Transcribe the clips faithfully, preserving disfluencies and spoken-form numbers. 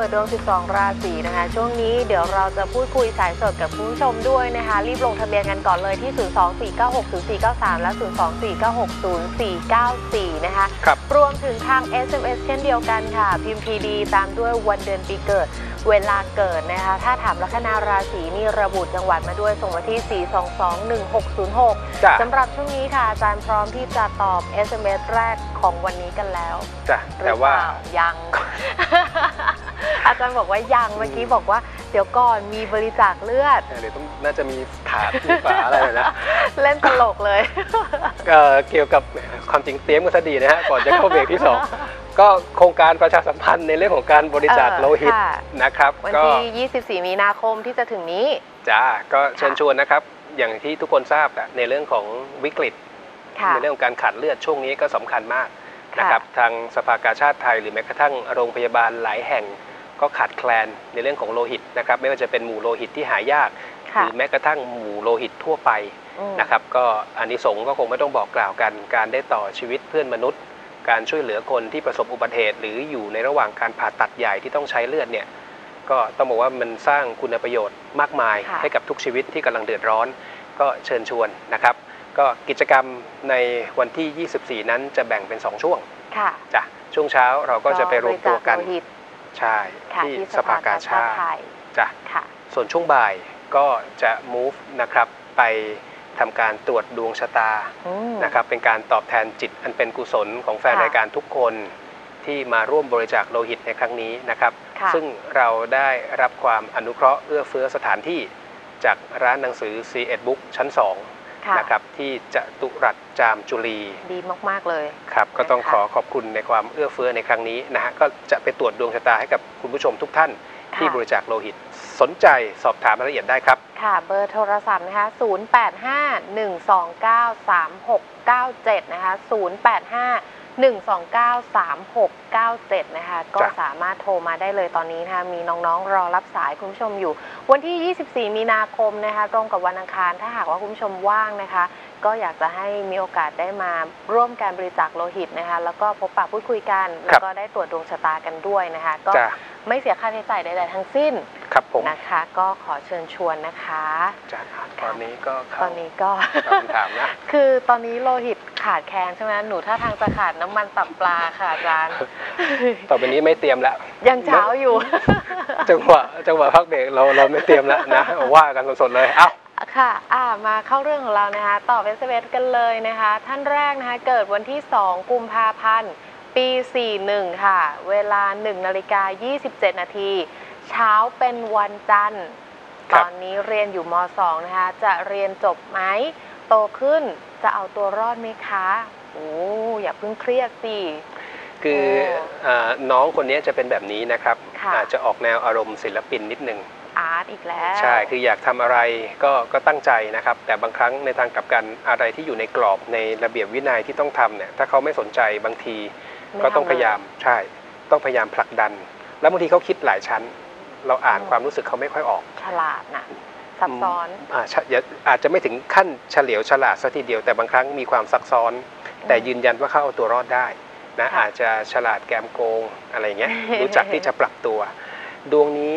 ปิดดวงสิบสองราศีนะคะช่วงนี้เดี๋ยวเราจะพูดคุยสายสดกับคุณผู้ชมด้วยนะคะรีบลงทะเบียนกันก่อนเลยที่ ศูนย์ สอง สี่ เก้า หก ศูนย์ สี่ เก้า สาม และ ศูนย์ สอง สี่ เก้า หก ศูนย์ สี่ เก้า สี่ นะคะครับรวมถึงทาง เอส เอ็ม เอส เช่นเดียวกันค่ะพิมพ์ พี ดี ตามด้วยวันเดือนปีเกิดเวลาเกิดนะคะถ้าถามลัคนาราศีนี่ระบุจังหวัดมาด้วยส่งมาที่ สี่ สอง สอง หนึ่ง หก ศูนย์ หก สำหรับช่วงนี้ค่ะอาจารย์พร้อมที่จะตอบ เอส เอ็ม เอส แรกของวันนี้กันแล้วจ้ะแต่ว่ายัง อาจารย์บอกว่ายังเมื่อกี้บอกว่าเดี๋ยวก่อนมีบริจาคเลือดเดี๋ยวต้องน่าจะมีถาดมีฝาอะไรนะเล่นตลกเลยเกี่ยวกับความจริงเตรียมกันซะดีนะฮะก่อนจะเข้าเบรกที่สองก็โครงการประชาสัมพันธ์ในเรื่องของการบริจาคโลหิตนะครับวันที่ ยี่สิบสี่ มีนาคมที่จะถึงนี้จ้าก็เชิญชวนนะครับอย่างที่ทุกคนทราบในเรื่องของวิกฤตในเรื่องของการขาดเลือดช่วงนี้ก็สำคัญมากนะครับทางสภากาชาดไทยหรือแม้กระทั่งโรงพยาบาลหลายแห่งก็ขาดแคลนในเรื่องของโลหิตนะครับไม่ว่าจะเป็นหมู่โลหิตที่หายากหรือแม้กระทั่งหมู่โลหิตทั่วไปนะครับก็อานิสงส์ก็คงไม่ต้องบอกกล่าวกันการได้ต่อชีวิตเพื่อนมนุษย์การช่วยเหลือคนที่ประสบอุบัติเหตุหรืออยู่ในระหว่างการผ่าตัดใหญ่ที่ต้องใช้เลือดเนี่ยก็ต้องบอกว่ามันสร้างคุณประโยชน์มากมายให้กับทุกชีวิตที่กำลังเดือดร้อนก็เชิญชวนนะครับก็กิจกรรมในวันที่ยี่สิบสี่นั้นจะแบ่งเป็นสองช่วงจ้ะช่วงเช้าเราก็จะไปรวมตัวกันใช่ที่สภากาชาดจ้ะส่วนช่วงบ่ายก็จะ move นะครับไปทำการตรวจดวงชะตานะครับเป็นการตอบแทนจิตอันเป็นกุศลของแฟนรายการทุกคนที่มาร่วมบริจาคโลหิตในครั้งนี้นะครับซึ่งเราได้รับความอนุเคราะห์เอื้อเฟื้อสถานที่จากร้านหนังสือ ซี เอ็ด Book ชั้นสองนะครับที่จตุรัสจามจุลีดีมากๆเลยครับก็ต้องขอขอบคุณในความเอื้อเฟื้อในครั้งนี้นะฮะก็จะไปตรวจดวงชะตาให้กับคุณผู้ชมทุกท่านที่บริจาคโลหิตสนใจสอบถามรายละเอียดได้ครับค่ะเบอร์โทรศัพท์นะคะศูนย์ แปด ห้า หนึ่ง สอง เก้า สาม หก เก้า เจ็ดนะคะศูนย์ แปด ห้า หนึ่ง สอง เก้า สาม หก เก้า เจ็ดนะคะก็สามารถโทรมาได้เลยตอนนี้นะคะมีน้องๆรอรับสายคุณผู้ชมอยู่วันที่ยี่สิบสี่มีนาคมนะคะตรงกับวันอังคารถ้าหากว่าคุณผู้ชมว่างนะคะก็อยากจะให้มีโอกาสได้มาร่วมการบริจาคโลหิตนะคะแล้วก็พบปะพูดคุยกันแล้วก็ได้ตรวจดวงชะตากันด้วยนะคะก็ไม่เสียค่าใช้จ่ายใดๆทั้งสิ้นนะคะก็ขอเชิญชวนนะคะจ้ะตอนนี้ก็ตอนนี้ก็ถามนะคือตอนนี้โลหิตขาดแคลนใช่ไหมหนูถ้าทางจะขาดน้ำมันตับปลาค่ะอาจารย์ต่อไปนี้ไม่เตรียมแล้วยังเช้าอยู่จังหวะจังหวะพักเบรกเราเราไม่เตรียมแล้วนะว่ากันสดๆเลยเอ้าค่ะอ่ามาเข้าเรื่องของเรานะคะต่อเอส เอ็ม เอสกันเลยนะคะท่านแรกนะคะเกิดวันที่สองกุมภาพันธ์ปีสี่สิบเอ็ดค่ะเวลาหนึ่งนาฬิกายี่สิบเจ็ดนาทีเช้าเป็นวันจันทร์ตอนนี้เรียนอยู่ม.สอง นะคะจะเรียนจบไหมโตขึ้นจะเอาตัวรอดไหมคะโอ้อย่าเพิ่งเครียดสิคือน้องคนนี้จะเป็นแบบนี้นะครับอาจจะออกแนวอารมณ์ศิลปินนิดนึงอาร์ตอีกแล้วใช่คืออยากทำอะไรก็ก็ตั้งใจนะครับแต่บางครั้งในทางกลับกันอะไรที่อยู่ในกรอบในระเบียบวินัยที่ต้องทำเนี่ยถ้าเขาไม่สนใจบางทีก็ต้องพยายามใช่ต้องพยายามผลักดันแล้วบางทีเขาคิดหลายชั้นเราอ่านความรู้สึกเขาไม่ค่อยออกฉลาดนะซับซ้อนอ่าอาจจะไม่ถึงขั้นเฉลียวฉลาดซะทีเดียวแต่บางครั้งมีความซับซ้อนแต่ยืนยันว่าเขาเอาตัวรอดได้นะอาจจะฉลาดแกมโกงอะไรเงี้ยรู้จักที่จะปรับตัวดวงนี้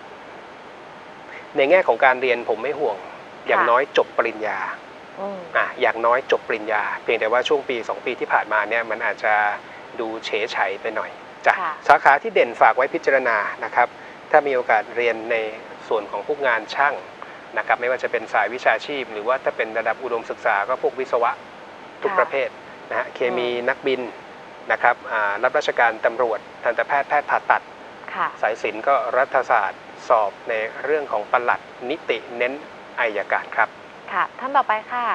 ในแง่ของการเรียนผมไม่ห่วงอย่างน้อยจบปริญญาอ่ะอย่างน้อยจบปริญญาเพียงแต่ว่าช่วงปีสองปีที่ผ่านมาเนี่ยมันอาจจะดูเฉยชัยไปหน่อยจ้ะสาขาที่เด่นฝากไว้พิจารณานะครับถ้ามีโอกาสเรียนในส่วนของพวกงานช่างนะครับไม่ว่าจะเป็นสายวิชาชีพหรือว่าถ้าเป็นระดับอุดมศึกษาก็พวกวิศวะทุกประเภทนะฮะเคมีนักบินนะครับรับราชการตำรวจทันตแพทย์แพทย์ผ่าตัดสายศิลป์ก็รัฐศาสตร์สอบในเรื่องของปลัดนิติเน้นอัยการครับค่ะท่านต่อไปค่ะ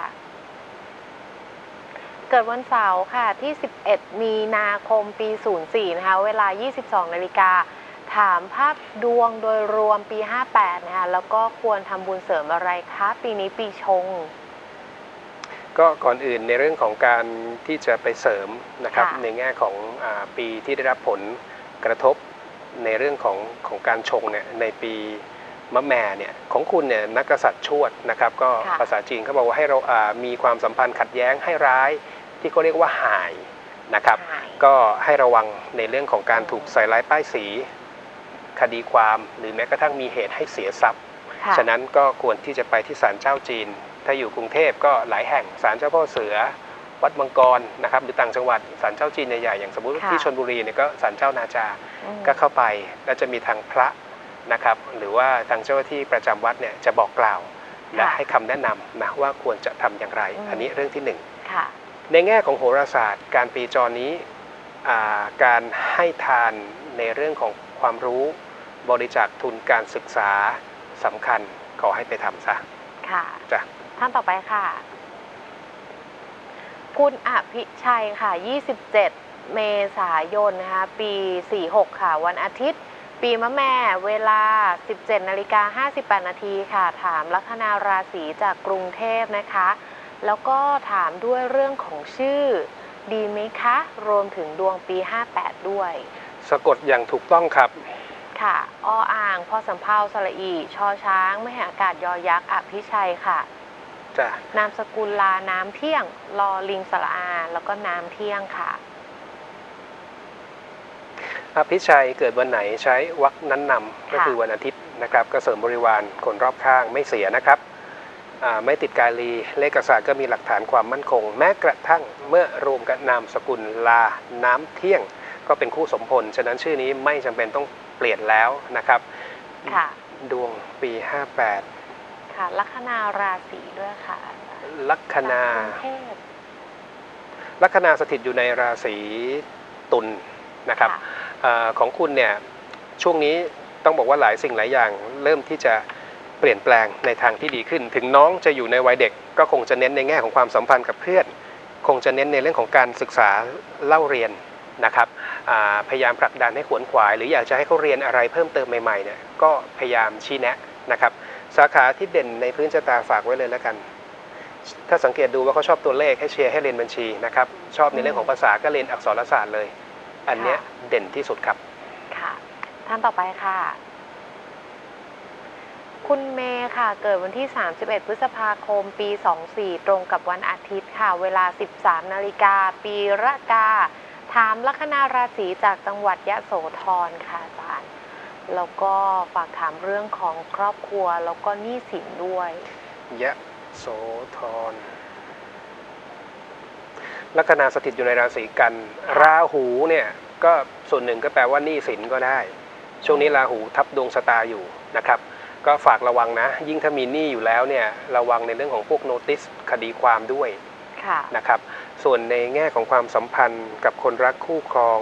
เกิดวันเสาร์ค่ะที่สิบเอ็ดมีนาคมปีศูนย์สี่นะคะเวลายี่สิบสองนาฬิกาถามภาพดวงโดยรวมปีห้าแปดนะคะแล้วก็ควรทำบุญเสริมอะไรคะปีนี้ปีชงก็ก่อนอื่นในเรื่องของการที่จะไปเสริมนะครับในแง่ของปีที่ได้รับผลกระทบในเรื่องของของการชงเนี่ยในปีมะแม่เนี่ยของคุณเนี่ยนักกษัตริย์ชวดนะครับก็ภาษาจีนเขาบอกว่าให้เรามีความสัมพันธ์ขัดแย้งให้ร้ายที่เขาเรียกว่าหายนะครับก็ให้ระวังในเรื่องของการถูกใส่ร้ายป้ายสีคดีความหรือแม้กระทั่งมีเหตุให้เสียทรัพย์ฉะนั้นก็ควรที่จะไปที่ศาลเจ้าจีนถ้าอยู่กรุงเทพก็หลายแห่งศาลเจ้าพ่อเสือวัดมังกรนะครับหรือต่างจังหวัดศาลเจ้าจีนใหญ่ๆอย่างสมมุติที่ชลบุรีเนี่ยก็ศาลเจ้านาจาก็เข้าไปแล้วจะมีทางพระนะครับหรือว่าทางเจ้าหน้าที่ประจำวัดเนี่ยจะบอกกล่าวและให้คำแนะนำนะว่าควรจะทำอย่างไรอันนี้เรื่องที่หนึ่งในแง่ของโหราศาสตร์การปีจรนี้การให้ทานในเรื่องของความรู้บริจาคทุนการศึกษาสำคัญขอให้ไปทำซะค่ะจ้ะท่านต่อไปค่ะคุณอภิชัยค่ะยี่สิบเจ็ดเมษายนนะคะปีสี่หกค่ะวันอาทิตย์ปีมะแม่เวลา สิบเจ็ดนาฬิกาห้าสิบแปดนาทีค่ะถามลัคนาราศีจากกรุงเทพนะคะแล้วก็ถามด้วยเรื่องของชื่อดีไหมคะรวมถึงดวงปีห้าแปดด้วยสะกดอย่างถูกต้องครับค่ะออ่างพอสำเภาสระอีชอช้างมหาอากาศยอยักษ์อภิชัยค่ะจ้ะนามสกุลลาน้ำเที่ยงลอลิงสระอาแล้วก็น้ำเที่ยงค่ะอภิชัยเกิดวันไหนใช้วรรคนั้นนำก็คือวันอาทิตย์นะครับก็เสริมบริวารคนรอบข้างไม่เสียนะครับไม่ติดกาลีเลขศาสตร์ก็มีหลักฐานความมั่นคงแม้กระทั่งเมื่อรวมกับนามสกุลลาน้ำเที่ยงก็เป็นคู่สมพลฉะนั้นชื่อนี้ไม่จำเป็นต้องเปลี่ยนแล้วนะครับค่ะดวงปีห้าแปดค่ะลัคนาราศีด้วยค่ะลัคนาลัคนาสถิตอยู่ในราศีตุลนะครับอของคุณเนี่ยช่วงนี้ต้องบอกว่าหลายสิ่งหลายอย่างเริ่มที่จะเปลี่ยนแปลงในทางที่ดีขึ้นถึงน้องจะอยู่ในวัยเด็กก็คงจะเน้นในแง่ของความสัมพันธ์กับเพื่อนคงจะเน้นในเรื่องของการศึกษาเล่าเรียนนะครับพยายามผลักดันให้ขวนขวายหรืออยากจะให้เขาเรียนอะไรเพิ่มเติมใหม่ๆเนี่ยก็พยายามชี้แนะนะครับสาขาที่เด่นในพื้นชะตาฝากไว้เลยแล้วกันถ้าสังเกตดูว่าเขาชอบตัวเลขให้เชียร์ให้เรียนบัญชีนะครับชอบในเรื่องของภาษาก็เรียนอักษรศาสตร์เลยอันนี้เด่นที่สุดครับค่ะท่านต่อไปค่ะคุณเมย์ค่ะเกิดวันที่สามสิบเอ็ดพฤษภาคมปีสองสี่ตรงกับวันอาทิตย์ค่ะเวลา สิบสามนาฬิกาปีระกาถามลัคนาราศีจากจังหวัดยโสธรค่ะอาจารย์แล้วก็ฝากถามเรื่องของครอบครัวแล้วก็หนี้สินด้วยยโสธรลัคนาสถิตอยู่ในราศีกันราหูเนี่ยก็ส่วนหนึ่งก็แปลว่าหนี้สินก็ได้ช่วงนี้ราหูทับดวงชะตาอยู่นะครับก็ฝากระวังนะยิ่งถ้ามีหนี้อยู่แล้วเนี่ยระวังในเรื่องของพวกโนติสคดีความด้วยนะครับส่วนในแง่ของความสัมพันธ์กับคนรักคู่ครอง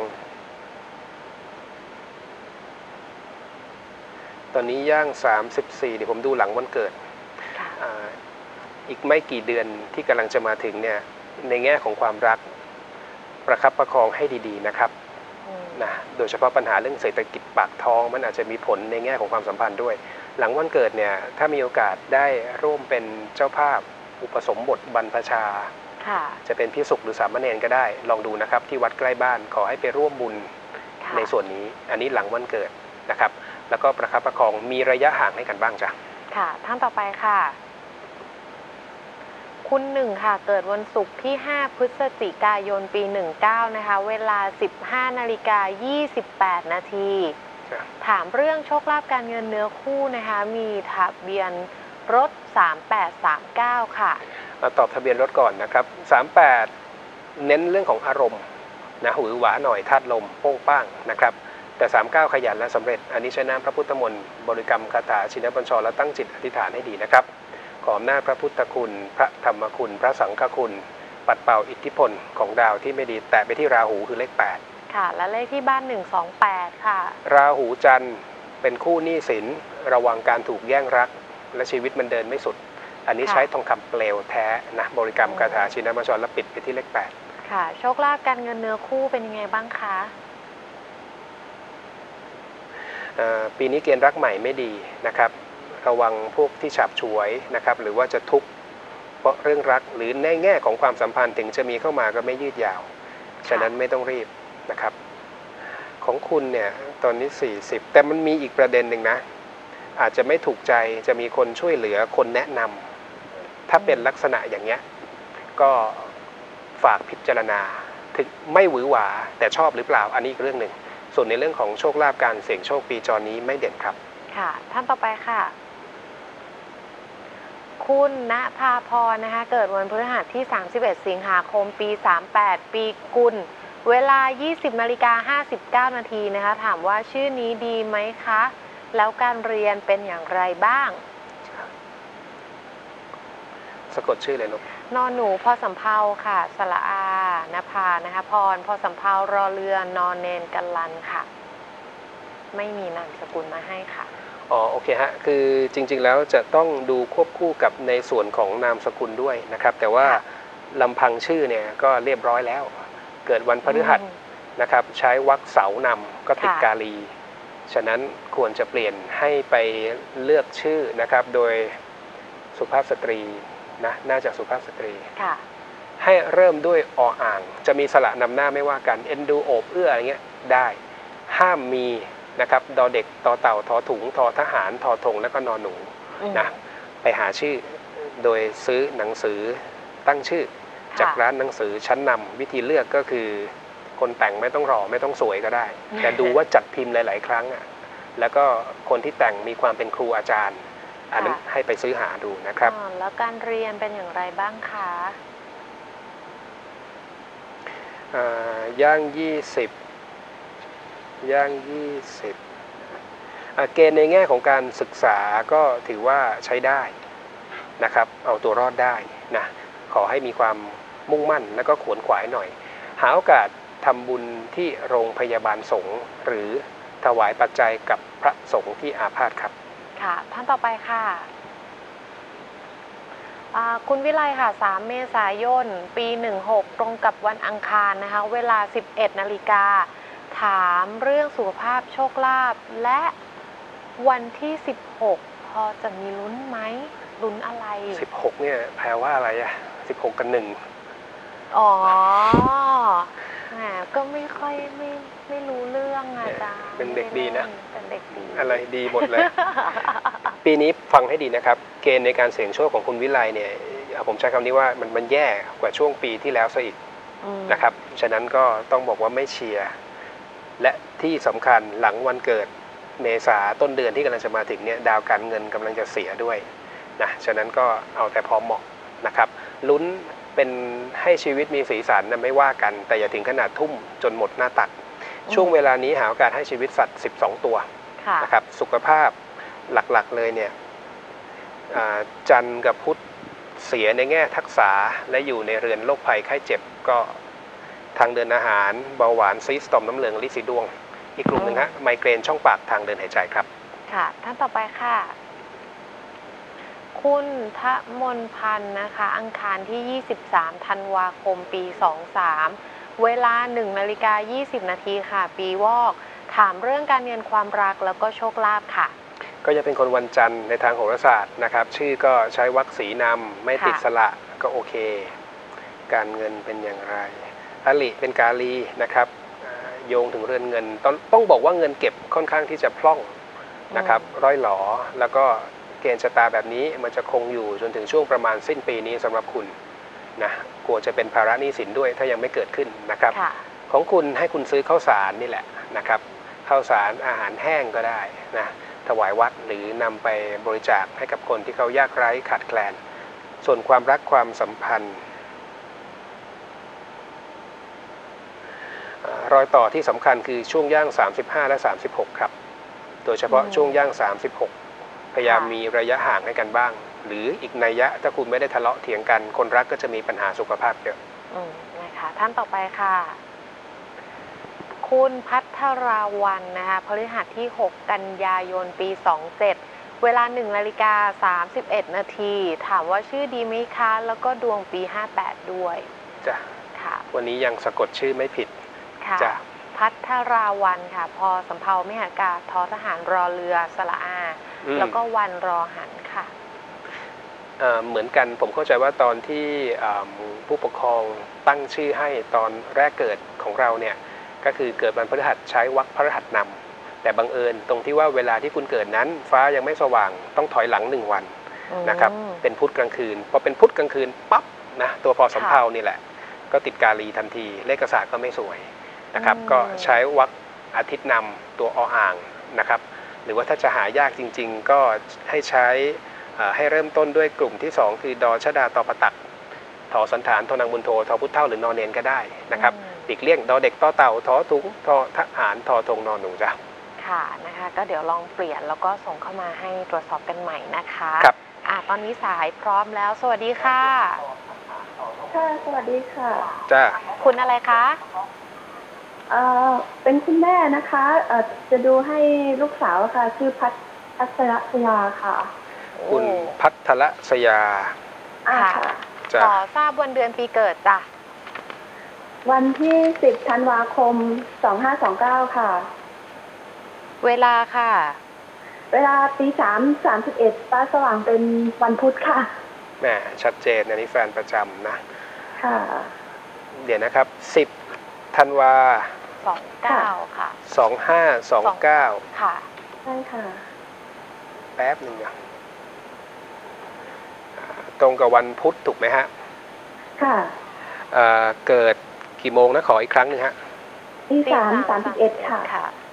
ตอนนี้ย่างสามสิบสี่เดี๋ยวผมดูหลังวันเกิด อ, อีกไม่กี่เดือนที่กำลังจะมาถึงเนี่ยในแง่ของความรักประคับประคองให้ดีๆนะครับนะโดยเฉพาะปัญหาเรื่องเศรษฐกิจปากท้องมันอาจจะมีผลในแง่ของความสัมพันธ์ด้วยหลังวันเกิดเนี่ยถ้ามีโอกาสได้ร่วมเป็นเจ้าภาพอุปสมบทบรรพชาจะเป็นภิกษุหรือสามเณรก็ได้ลองดูนะครับที่วัดใกล้บ้านขอให้ไปร่วมบุญในส่วนนี้อันนี้หลังวันเกิดนะครับแล้วก็ประคับประคองมีระยะห่างให้กันบ้างจ้ะค่ะท่านต่อไปค่ะคุณหนึ่งค่ะเกิดวันศุกร์ที่ห้าพฤศจิกายนปีหนึ่งเก้านะคะเวลา สิบห้านาฬิกายี่สิบแปดนาทีถามเรื่องโชคลาภการเงินเนื้อคู่นะคะมีทะเบียนรถสามแปดสามเก้าค่ะตอบทะเบียนรถก่อนนะครับสามแปดเน้นเรื่องของอารมณ์นะหือหวาหน่อยธาตุลมโป้งป้างนะครับแต่สามสิบเก้าขยันและสำเร็จอันนี้ใช้น้ำพระพุทธมนต์บริกรรมคาถาชินบัญชรและตั้งจิตอธิษฐานให้ดีนะครับขออำนาจพระพุทธคุณพระธรรมคุณพระสังฆคุณปัดเป่าอิทธิพลของดาวที่ไม่ดีแตะไปที่ราหูคือเลขแปดค่ะและเลขที่บ้านหนึ่งสองแปดค่ะราหูจันทร์เป็นคู่หนี้สินระวังการถูกแย่งรักและชีวิตมันเดินไม่สุดอันนี้ใช้ทองคำเปลวแท้นะบริกรรมคาถาชินบัญชรและปิดไปที่เลขแปดค่ะโชคลาภการเงินเนื้อคู่เป็นยังไงบ้างคะปีนี้เกณฑ์รักใหม่ไม่ดีนะครับระวังพวกที่ฉับฉวยนะครับหรือว่าจะทุกข์เพราะเรื่องรักหรือในแง่ของความสัมพันธ์ถึงจะมีเข้ามาก็ไม่ยืดยาวฉะนั้นไม่ต้องรีบนะครับของคุณเนี่ยตอนนี้สี่สิบแต่มันมีอีกประเด็นหนึ่งนะอาจจะไม่ถูกใจจะมีคนช่วยเหลือคนแนะนำถ้าเป็นลักษณะอย่างเงี้ยก็ฝากพิจารณาถึงไม่หวือหวาแต่ชอบหรือเปล่าอันนี้อีกเรื่องหนึ่งส่วนในเรื่องของโชคลาภการเสี่ยงโชคปีจอนี้ไม่เด่นครับค่ะท่านต่อไปค่ะคุณณภาพรนะคะเกิดวันพฤหัสที่สามสิบเอ็ดสิงหาคมปีสามแปดปีกุลเวลา ยี่สิบนาฬิกาห้าสิบเก้านาทีนะคะถามว่าชื่อนี้ดีไหมคะแล้วการเรียนเป็นอย่างไรบ้างสะกดชื่อเลยลูกนอนหนูพอสำเภาค่ะสระอานภานะคะพรพอสำเภารอเรือนอนเนนกันลันค่ะไม่มีนามสกุลมาให้ค่ะอ๋อโอเคฮะคือจริงๆแล้วจะต้องดูควบคู่กับในส่วนของนามสกุลด้วยนะครับแต่ว่าลำพังชื่อเนี่ยก็เรียบร้อยแล้วเกิดวันพฤหัสนะครับใช้วรรคเสานำก็ติดกาลีฉะนั้นควรจะเปลี่ยนให้ไปเลือกชื่อนะครับโดยสุภาพสตรีนะน่าจะสุภาพสตรีให้เริ่มด้วยออ่างจะมีสระนำหน้าไม่ว่ากันเอ็นดูโอบเอื้ออะไรเงี้ยได้ห้ามมีนะครับดอเด็กตอเต่าทอถุงทอทหารทอธงแล้วก็นอนหนูนะไปหาชื่อโดยซื้อหนังสือตั้งชื่อจากร้านหนังสือชั้นนำวิธีเลือกก็คือคนแต่งไม่ต้องหล่อไม่ต้องสวยก็ได้แต่ดูว่าจัดพิมพ์หลายๆครั้งอ่ะแล้วก็คนที่แต่งมีความเป็นครูอาจารย์อันนั้นให้ไปซื้อหาดูนะครับแล้วการเรียนเป็นอย่างไรบ้างคะย่างยี่สิบย่างยี่สิบเกณฑ์ในแง่ของการศึกษาก็ถือว่าใช้ได้นะครับเอาตัวรอดได้นะขอให้มีความมุ่งมั่นแล้วก็ขวนขวายหน่อยหาโอกาสทำบุญที่โรงพยาบาลสงฆ์หรือถวายปัจจัยกับพระสงฆ์ที่อาพาธครับค่ะท่านต่อไปค่ะคุณวิไลค่ะสามเมษายนปีหนึ่งหกตรงกับวันอังคารนะคะเวลาสิบเอ็ดนาฬิกาถามเรื่องสุขภาพโชคลาภและวันที่สิบหกพอจะมีลุ้นไหมลุ้นอะไรสิบหกเนี่ยแปลว่าอะไรอะสิบหกกับหนึ่งอ๋อแหมก็ไม่ค่อยไม่ไม่รู้เรื่องอาจารย์เป็นเด็กดีนะเป็นเด็กดีอะไรดีหมดเลย ปีนี้ฟังให้ดีนะครับเกณฑ์ในการเสี่ยงโชคของคุณวิไลเนี่ยผมใช้คำนี้ว่ามันมันแย่กว่าช่วงปีที่แล้วซะอีกนะครับฉะนั้นก็ต้องบอกว่าไม่เชียร์และที่สำคัญหลังวันเกิดเมษาต้นเดือนที่กำลังจะมาถึงเนี่ยดาวการเงินกำลังจะเสียด้วยนะฉะนั้นก็เอาแต่พอเหมาะนะครับลุ้นเป็นให้ชีวิตมีสีสันนะไม่ว่ากันแต่อย่าถึงขนาดทุ่มจนหมดหน้าตักช่วงเวลานี้หาโอกาสให้ชีวิตสัตว์สิบสองตัวนะครับสุขภาพหลักๆเลยเนี่ยจันทร์กับพุธเสียในแง่ทักษะและอยู่ในเรือนโรคภัยไข้เจ็บก็ทางเดินอาหารเบาหวานซีสตอมน้ำเหลืองลินสีดวงอีกกลุ่มหนึ่งฮะไมเกรนช่องปากทางเดินหายใจครับค่ะท่านต่อไปค่ะคุณทะมนพันธ์นะคะอังคารที่ยี่สิบสามธันวาคมปีสองสามเวลาหนึ่งนาฬิกายี่สิบนาทีค่ะปีวอกถามเรื่องการเงินความรักแล้วก็โชคลาภค่ะก็จะเป็นคนวันจันทร์ในทางโหราศาสตร์นะครับชื่อก็ใช้วรรคสีนำไม่ติดสระก็โอเคการเงินเป็นอย่างไรอลิเป็นกาลีนะครับโยงถึงเรือนเงินต้องต้องบอกว่าเงินเก็บค่อนข้างที่จะพล่องนะครับร้อยหลอแล้วก็เกณฑ์ชะตาแบบนี้มันจะคงอยู่จนถึงช่วงประมาณสิ้นปีนี้สำหรับคุณนะกลัวจะเป็นภาระหนี้สินด้วยถ้ายังไม่เกิดขึ้นนะครับของคุณให้คุณซื้อข้าวสารนี่แหละนะครับข้าวสารอาหารแห้งก็ได้นะถวายวัดหรือนำไปบริจาคให้กับคนที่เขายากไร้ขาดแคลนส่วนความรักความสัมพันธ์รอยต่อที่สำคัญคือช่วงย่างสามสิบห้าและสามสิบหกครับโดยเฉพาะช่วงย่างสามสิบหกพยายามมีระยะห่างให้กันบ้างหรืออีกนัยยะถ้าคุณไม่ได้ทะเลาะเถียงกันคนรักก็จะมีปัญหาสุขภาพเยอะอืมนะคะท่านต่อไปค่ะคุณพัทราวันนะคะพฤหัสที่หกกันยายนปีสองเจ็ดเวลาหนึ่งนาฬิกาสามสิบเอ็ดนาทีถามว่าชื่อดีไหมคะแล้วก็ดวงปีห้าแปดด้วยจ้ะค่ะวันนี้ยังสะกดชื่อไม่ผิดค่ะพัทราวันค่ะพอสำเภาไม่หันกาทอทหารรอเรือสระอาแล้วก็วันรอหันค่ะเหมือนกันผมเข้าใจว่าตอนที่ผู้ปกครองตั้งชื่อให้ตอนแรกเกิดของเราเนี่ยก็คือเกิดวันพฤหัสใช้วรรคพฤหัสนำแต่บังเอิญตรงที่ว่าเวลาที่คุณเกิดนั้นฟ้ายังไม่สว่างต้องถอยหลังหนึ่งวันนะครับเป็นพุธกลางคืนพอเป็นพุธกลางคืนปั๊บนะตัวพอสำเภานี่แหละก็ติดกาลีทันทีเลขศาสตร์ก็ไม่สวยนะครับก็ใช้วรรคอาทิตย์นำตัวออ่างนะครับหรือว่าถ้าจะหายากจริงๆก็ให้ใช้ให้เริ่มต้นด้วยกลุ่มที่สองคือดอชดาตอปตักทอสันฐานทอนังบุญโททอพุทธเท่าหรือนอนเนนก็ได้นะครับหลีกเลี่ยงดอเด็กต่อเต่าทอถุงทอทหารทอธงนอนหนูจ้ะค่ะนะคะก็เดี๋ยวลองเปลี่ยนแล้วก็ส่งเข้ามาให้ตรวจสอบกันใหม่นะคะครับอ่ะตอนนี้สายพร้อมแล้วสวัสดีค่ะค่ะสวัสดีค่ะจ้าคุณอะไรคะเอ่อเป็นคุณแม่นะคะเอ่อจะดูให้ลูกสาวค่ะชื่อพัทพัทรศยาค่ะคุณพัทรศยาอ่าค่ะขอทราบวันเดือนปีเกิดจ้ะวันที่สิบธันวาคมสองห้าสองเก้าค่ะเวลาค่ะเวลาตีสามสามสิบเอ็ดฟ้าสว่างเป็นวันพุธค่ะแหมชัดเจนอันนี้แฟนประจำนะค่ะเดี๋ยวนะครับสิบธันวาสองเก้าค่ะสองห้าสองเก้าค่ะใช่ค่ะแป๊บหนึ่งนะตรงกับวันพุธถูกไหมฮะค่ะเกิดกี่โมงนะขออีกครั้งหนึ่งฮะตีสามสามสิบเอ็ดค่ะ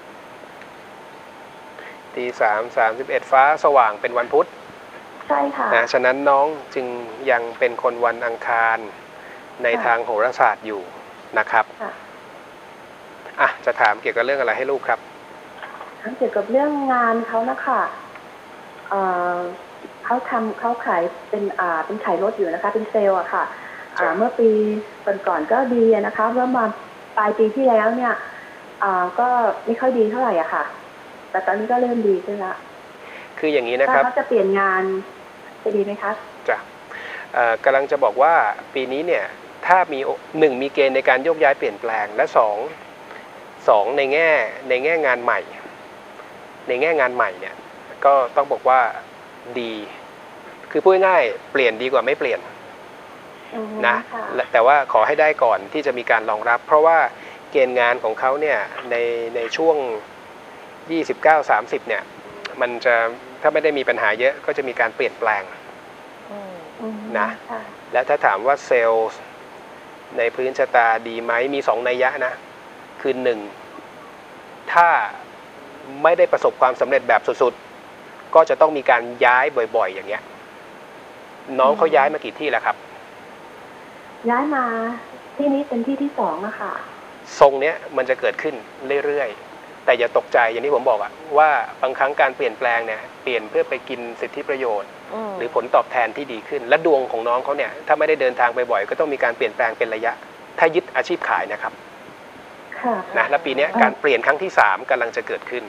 ตีสามสามสิบเอ็ดฟ้าสว่างเป็นวันพุธใช่ค่ะนะฉะนั้นน้องจึงยังเป็นคนวันอังคารในทางโหราศาสตร์อยู่นะครับอ่ะจะถามเกี่ยวกับเรื่องอะไรให้ลูกครับถามเกี่ยวกับเรื่องงานเขานะคะเอ่อเขาทำเขาขายเป็นอ่าเป็นขายรถอยู่นะคะเป็นเซลล์อะค่ะอ่าเมื่อปีก่อนๆก็ดีนะคะเมื่อมาปลายปีที่แล้วเนี่ยอ่าก็ไม่ค่อยดีเท่าไหร่อะค่ะแต่ตอนนี้ก็เริ่มดีขึ้นละคืออย่างนี้นะครับเขาจะเปลี่ยนงานจะดีไหมคะจ้ะกำลังจะบอกว่าปีนี้เนี่ยถ้ามีหนึ่งมีเกณฑ์ในการโยกย้ายเปลี่ยนแปลงและสองสองในแง่ในแง่งานใหม่ในแง่งานใหม่เนี่ยก็ต้องบอกว่าดีคือพูดง่ายเปลี่ยนดีกว่าไม่เปลี่ยนนะแต่ว่าขอให้ได้ก่อนที่จะมีการรองรับเพราะว่าเกณฑ์งานของเขาเนี่ยในในช่วงยี่สิบเก้า สามสิบเนี่ยมันจะถ้าไม่ได้มีปัญหาเยอะก็จะมีการเปลี่ยนแปลงนะและถ้าถามว่าเซลล์ในพื้นชะตาดีไหมมีสองนัยยะนะคือหนึ่งถ้าไม่ได้ประสบความสำเร็จแบบสุดๆก็จะต้องมีการย้ายบ่อยๆอย่างเงี้ยน้องเขาย้ายมากี่ที่แล้วครับย้ายมาที่นี้เป็นที่ที่สองอะค่ะทรงเนี้ยมันจะเกิดขึ้นเรื่อยๆแต่อย่าตกใจอย่างที่ผมบอกอะว่าบางครั้งการเปลี่ยนแปลงเนี่ยเปลี่ยนเพื่อไปกินสิทธิประโยชน์หรือผลตอบแทนที่ดีขึ้นและดวงของน้องเขาเนี่ยถ้าไม่ได้เดินทางไปบ่อยก็ต้องมีการเปลี่ยนแปลงเป็นระยะถ้ายึดอาชีพขายนะครับนะและปีนี้การเปลี่ยนครั้งที่สามกำลังจะเกิดขึ้น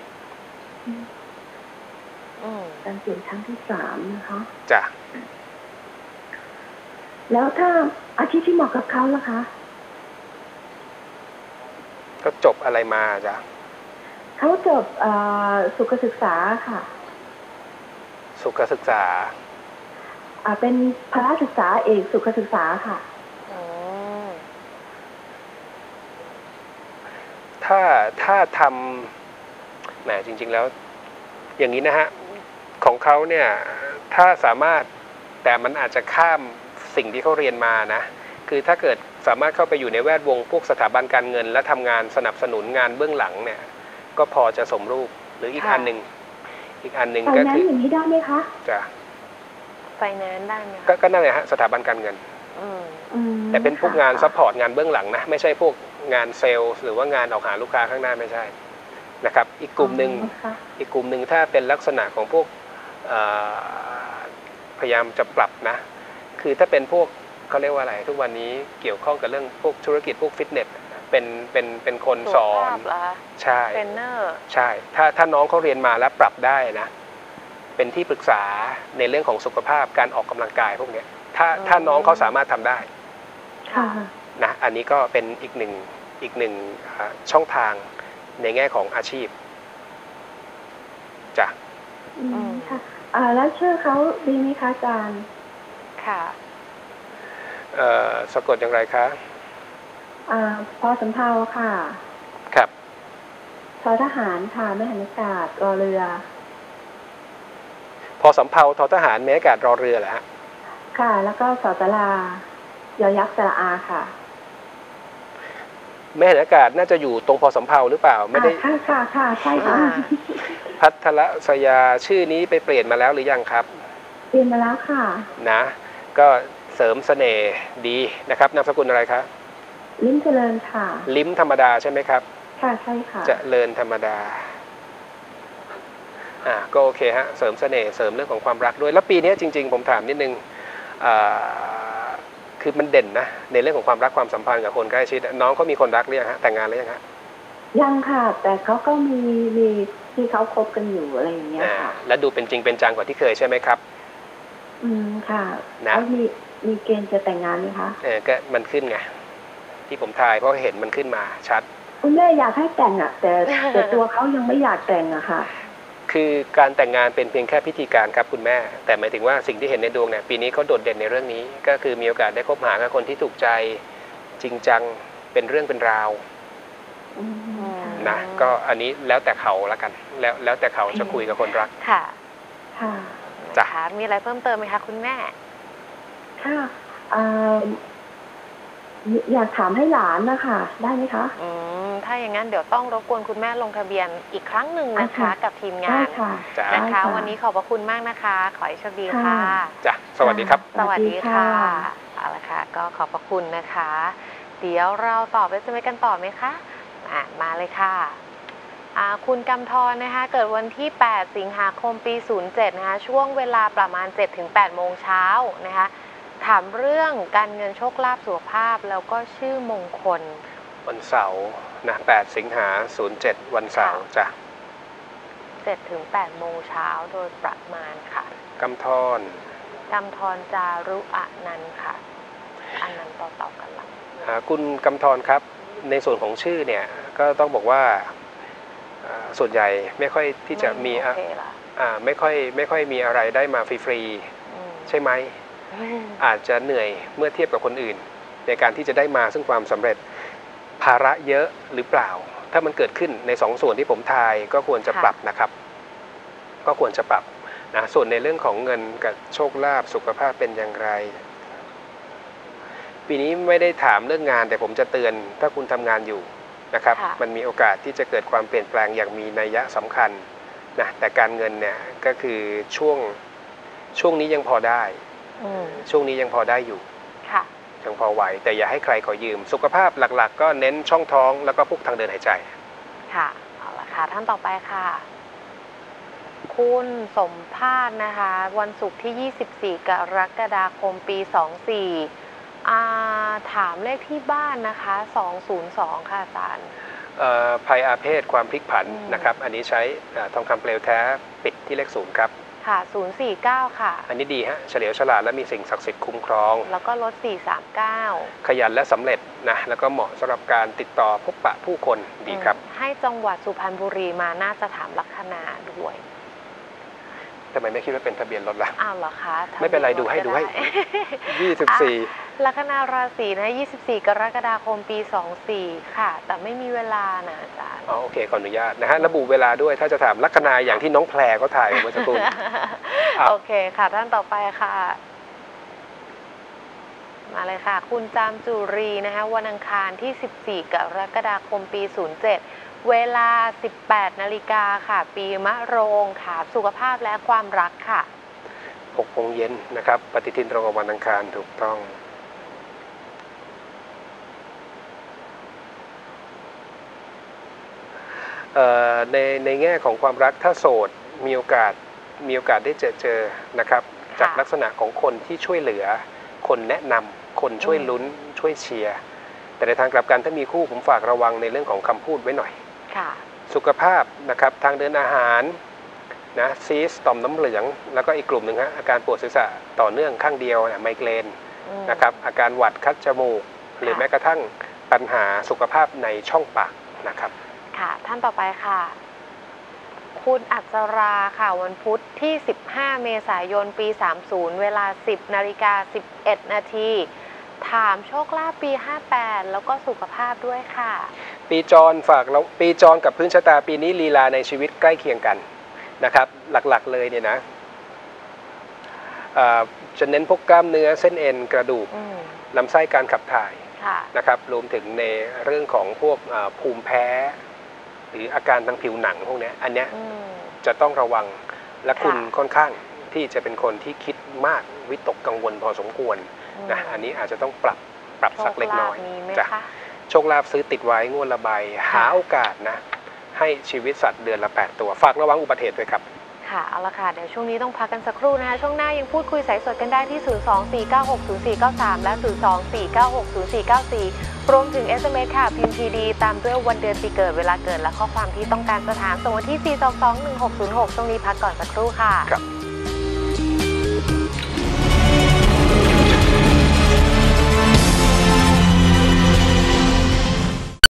การเปลี่ยนครั้งที่สามนะคะจ้ะแล้วถ้าอาชีพที่เหมาะกับเขาล่ะคะก็จบอะไรมาจ้ะเขาจบสุขศึกษาค่ะสุขศึกษาอ่าเป็นพละศึกษาเอกสุขศึกษาค่ะถ้าถ้าทำแหมจริงๆแล้วอย่างนี้นะฮะของเขาเนี่ยถ้าสามารถแต่มันอาจจะข้ามสิ่งที่เขาเรียนมานะคือถ้าเกิดสามารถเข้าไปอยู่ในแวดวงพวกสถาบันการเงินและทำงานสนับสนุนงานเบื้องหลังเนี่ยก็พอจะสมรูปหรืออีกอันหนึ่งอีกอันหนึ่งก็คือไฟแนนซ์อย่างนี้ได้ไหมคะจ้ะไฟแนนซ์ได้ไหมก็นั่นแหละฮะสถาบันการเงินแต่เป็นพวกงานซัพพอร์ตงานเบื้องหลังนะไม่ใช่พวกงานเซลล์หรือว่างานออกหาลูกค้าข้างหน้าไม่ใช่นะครับอีกกลุ่มหนึ่งอีกกลุ่มหนึ่งถ้าเป็นลักษณะของพวกพยายามจะปรับนะคือถ้าเป็นพวกเขาเรียกว่าอะไรทุกวันนี้เกี่ยวข้องกับเรื่องพวกธุรกิจพวกฟิตเนสเป็นเป็นเป็นคนสอนใช่เทรนเนอร์ใช่ถ้าถ้าน้องเขาเรียนมาแล้วปรับได้นะเป็นที่ปรึกษาในเรื่องของสุขภาพการออกกำลังกายพวกนี้ถ้าถ้าน้องเขาสามารถทำได้นะอันนี้ก็เป็นอีกหนึ่งอีกหนึ่งช่องทางในแง่ของอาชีพจ้ะอืมค่ะอ่าแล้วชื่อเขาดีไหมคะอาจารย์ค่ะเอ่อสะกดอย่างไรคะอ่าพอสำเภาค่ะครับทอทหารค่ะแม่หันอากาศรอเรือพอสำเภาทอทหารแม่อากาศรอเรือเหรอฮะค่ะแล้วก็สอตลายอยักษ์สระอาค่ะแม่เห็นอากาศน่าจะอยู่ตรงพอสำเภาหรือเปล่าไม่ได้ค่ะค่ะค่ะใช่ค่ะพัทรศยาชื่อนี้ไปเปลี่ยนมาแล้วหรือยังครับเปลี่ยนมาแล้วค่ะนะก็เสริมเสน่ห์ดีนะครับนามสกุลอะไรครับลิ้มเจริญค่ะลิ้มธรรมดาใช่ไหมครับค่ะใช่ค่ะเจริญธรรมดาอ่าก็โอเคฮะเสริมเสน่ห์เสริมเรื่องของความรักด้วยแล้วปีนี้จริงๆผมถามนิดนึงอ่าคือมันเด่นนะในเรื่องของความรักความสัมพันธ์กับคนใกล้ชิดน้องเขามีคนรักหรือยังฮะแต่งงานหรือยังฮะยังค่ะแต่เขาก็มีมีที่เขาคบกันอยู่อะไรอย่างเงี้ยค่ะและดูเป็นจริงเป็นจังกว่าที่เคยใช่ไหมครับอืมค่ะแล้วมีมีเกณฑ์จะแต่งงานไหมคะเออก็มันขึ้นไงที่ผมทายเพราะเห็นมันขึ้นมาชัดคุณแม่อยากให้แต่งอ่ะแต่แต่ตัวเขายังไม่อยากแต่งอะค่ะคือการแต่งงานเป็นเพียงแค่พิธีการครับคุณแม่แต่หมายถึงว่าสิ่งที่เห็นในดวงเนี่ยปีนี้เขาโดดเด่นในเรื่องนี้ก็คือมีโอกาสได้คบหากับคนที่ถูกใจจริงจังเป็นเรื่องเป็นราวนะก็อันนี้แล้วแต่เขาละกันแล้วแล้วแต่เขาจะคุยกับคนรักค่ะค่ะจ้ะมีอะไรเพิ่มเติมไหมคะคุณแม่ค่ะอยากถามให้หลานนะคะได้ไหมคะอืมถ้าอย่างนั้นเดี๋ยวต้องรบกวนคุณแม่ลงทะเบียนอีกครั้งหนึ่งนะคะกับทีมงานนะคะวันนี้ขอบพระคุณมากนะคะขอให้โชคดีค่ะจ้ะสวัสดีครับสวัสดีค่ะเอาละค่ะก็ขอบพระคุณนะคะเดี๋ยวเราตอบได้จะไม่กันต่อไหมคะอ่ะมาเลยค่ะคุณกำธรนะคะเกิดวันที่แปดสิงหาคมปีศูนย์เจ็ดนะคะช่วงเวลาประมาณ เจ็ดถึงแปด โมงเช้านะคะถามเรื่องการเงินโชคลาภสุขภาพแล้วก็ชื่อมงคลวันเสาร์นะแปดสิงหาศูนย์เจ็ดวันเสาร์จ้ะเจ็ดถึงแปด โมงเช้าโดยประมาณค่ะกำธรกำธรจารุอนันต์ค่ะอันนั้นต่อต่อกันละคุณกำธรครับในส่วนของชื่อเนี่ยก็ต้องบอกว่าส่วนใหญ่ไม่ค่อยที่จะมีอ่าไม่ค่อยไม่ค่อยมีอะไรได้มาฟรีๆใช่ไหมอาจจะเหนื่อยเมื่อเทียบกับคนอื่นในการที่จะได้มาซึ่งความสำเร็จภาระเยอะหรือเปล่าถ้ามันเกิดขึ้นในสองส่วนที่ผมทายก็ควรจะปรับนะครับก็ควรจะปรับนะส่วนในเรื่องของเงินกับโชคลาภสุขภาพเป็นอย่างไรปีนี้ไม่ได้ถามเรื่องงานแต่ผมจะเตือนถ้าคุณทำงานอยู่นะครับมันมีโอกาสที่จะเกิดความเปลี่ยนแปลงอย่างมีนัยยะสำคัญนะแต่การเงินเนี่ยก็คือช่วงช่วงนี้ยังพอได้ช่วงนี้ยังพอได้อยู่ยังพอไหวแต่อย่าให้ใครขอยืมสุขภาพหลักๆก็เน้นช่องท้องแล้วก็พวกทางเดินหายใจค่ะเอาละค่ะท่านต่อไปค่ะคุณสมภาสนะคะวันศุกร์ที่ยี่สิบสี่กรกฎาคมปีสองสี่อ่าถามเลขที่บ้านนะคะสองศูนย์สองค่ะอาจารย์ภัยอาเพศความพลิกผันนะครับอันนี้ใช้ทองคำเปลวแท้ปิดที่เลขศูนย์ครับค่ะศูนย์สี่เก้าค่ะอันนี้ดีฮะเฉลียวฉลาดและมีสิ่งศักดิ์สิทธิ์คุ้มครองแล้วก็ลดสี่สามเก้าขยันและสำเร็จนะแล้วก็เหมาะสำหรับการติดต่อพบปะผู้คนดีครับให้จังหวัดสุพรรณบุรีมาน่าจะถามลัคนาด้วยทำไมไม่คิดว่าเป็นทะเบียนรถล่ะอ้าวเหรอคะไม่เป็นไรดูให้ดูให้ยี่สิบสี่ลัคนาราศีนะยี่สิบสี่กรกฎาคมปีสองสี่ค่ะแต่ไม่มีเวลานะอาจารย์อ๋อโอเคขออนุญาตนะฮะระบุเวลาด้วยถ้าจะถามลัคนาอย่างที่น้องแพรเขาถ่ายเมื่อสักครู่โอเคค่ะท่านต่อไปค่ะมาเลยค่ะคุณจามจุรีนะคะวันอังคารที่สิบสี่กรกฎาคมปีศูนย์เจ็ดเวลา สิบแปดนาฬิกาค่ะปีมะโรงค่ะสุขภาพและความรักค่ะหกโมงเย็นนะครับปฏิทินตรงกับวันอังคารถูกต้องในในแง่ของความรักถ้าโสดมีโอกาสมีโอกาสได้เจอเจอนะครับจากลักษณะของคนที่ช่วยเหลือคนแนะนำคนช่วยลุ้นช่วยเชียร์แต่ในทางกลับกันถ้ามีคู่ผมฝากระวังในเรื่องของคำพูดไว้หน่อยสุขภาพนะครับทางเดินอาหารนะซีสต่อมน้ำเหลืองแล้วก็อีกกลุ่มหนึ่งฮะอาการปวดศีรษะต่อเนื่องข้างเดียวนะไมเกรนนะครับอาการหวัดคัดจมูกหรือแม้กระทั่งปัญหาสุขภาพในช่องปากนะครับค่ะท่านต่อไปค่ะคุณอัศราค่ะวันพุธที่สิบห้าเมษายนปีสามสิบเวลา สิบนาฬิกาสิบเอ็ดนาทีถามโชคลาภปีห้าแปดแล้วก็สุขภาพด้วยค่ะปีจรฝากเราปีจรกับพื้นชะตาปีนี้ลีลาในชีวิตใกล้เคียงกันนะครับหลักๆเลยเนี่ยนะจะเน้นพวกกล้ามเนื้อเส้นเอ็นกระดูกลำไส้การขับถ่ายนะครับรวมถึงในเรื่องของพวกภูมิแพ้หรืออาการทางผิวหนังพวกนี้อันเนี้ยจะต้องระวังและคุณค่อนข้างที่จะเป็นคนที่คิดมากวิตกกังวลพอสมควรนะอันนี้อาจจะต้องปรับปรับสักเล็กน้อยจ้ะโชคลาภซื้อติดไว้งวดละใบหาโอกาสนะให้ชีวิตสัตว์เดือนละแปดตัวฝากระวังอุบัติเหตุด้วยครับค่ะเอาละค่ะเดี๋ยวช่วงนี้ต้องพักกันสักครู่นะคะช่วงหน้ายังพูดคุยสายสดกันได้ที่ ศูนย์ สอง สี่ เก้า หก ศูนย์ สี่ เก้า สาม และ ศูนย์ สอง สี่ เก้า หก ศูนย์ สี่ เก้า สี่ รวมถึง เอส เอ็ม เอส ค่ะพิมพ์ พี ดี ตามด้วยวันเดือนปีเกิดเวลาเกิดและข้อความที่ต้องการจะถามส่งมาที่ สี่ สอง สอง หนึ่ง หก ศูนย์ หก ช่วงนี้พักก่อนสักครู่ค่ะครับ